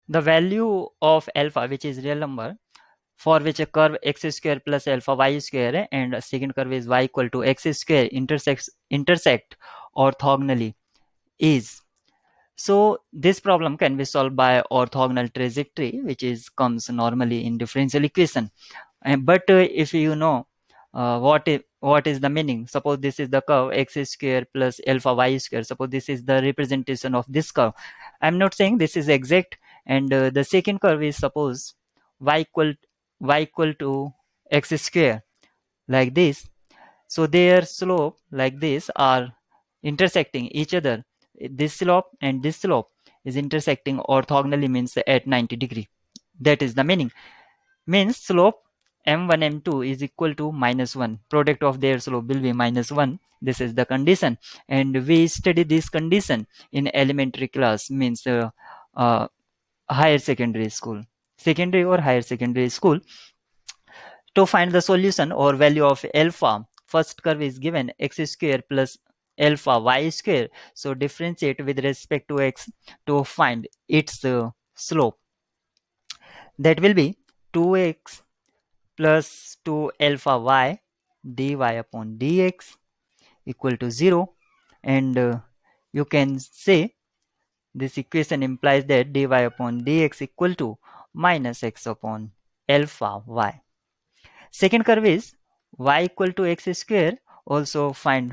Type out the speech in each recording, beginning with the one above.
The value of alpha, which is real number, for which a curve x square plus alpha y square and a second curve is y equal to x square intersect orthogonally is. So this problem can be solved by orthogonal trajectory, which is comes normally in differential equation. But if you know what is the meaning, suppose this is the curve x square plus alpha y square, suppose this is the representation of this curve. I'm not saying this is exact, and the second curve is suppose y equal to x square, like this. So their slope like this are intersecting each other. This slope and this slope is intersecting orthogonally, means at 90 degree. That is the meaning. Means slope m1 m2 is equal to -1. Product of their slope will be -1. This is the condition, and we study this condition in elementary class, means higher secondary school, secondary or higher secondary school. To find the solution or value of alpha, first curve is given x square plus alpha y square. So differentiate with respect to x to find its slope. That will be 2x plus 2 alpha y dy upon dx equal to 0. And you can say this equation implies that dy upon dx equal to minus x upon alpha y. Second curve is y equal to x square. Also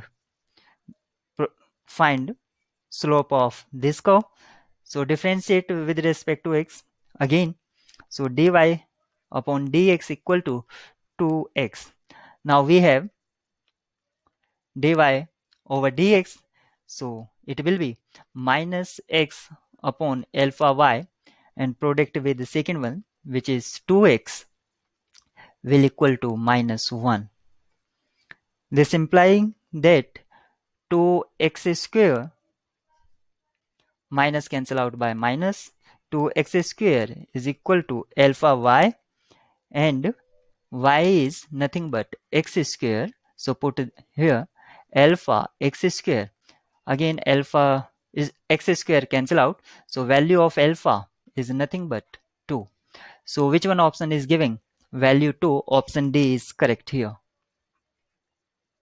find slope of this curve. So differentiate with respect to x again. So dy upon dx equal to 2x. Now we have dy over dx. So it will be minus x upon alpha y, and product with the second one, which is 2x, will equal to -1. This implying that 2x square minus cancel out by minus, 2x square is equal to alpha y, and y is nothing but x square. So put it here alpha x square. Again alpha is x square cancel out. So value of alpha is nothing but 2. So which one option is giving value 2? Option D is correct here.